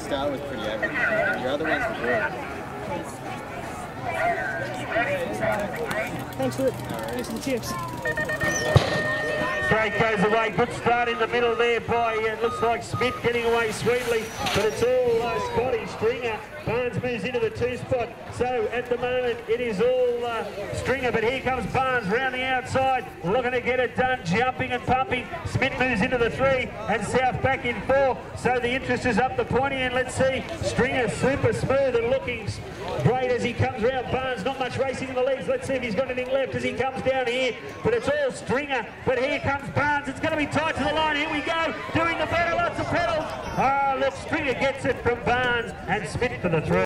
style was pretty average. Your other ones were good. Thanks for it. Thanks for the tips. Straight goes away, good start in the middle there by, it looks like Smith getting away sweetly, but it's all Scotty Stringer. Barnes moves into the 2 spot, so at the moment it is all Stringer, but here comes Barnes round the outside, looking to get it done, jumping and pumping. Smith moves into the 3 and South back in 4, so the interest is up the pointy end. Let's see, Stringer super smooth and looking great as he comes round. Barnes not much racing in the legs. Let's see if he's got anything left as he comes down here, but it's all Stringer, but here comes Barnes. It's going to be tight to the line. Here we go, doing the battle, lots of pedals. Oh, look, Stringer gets it from Barnes and Smith for the 3.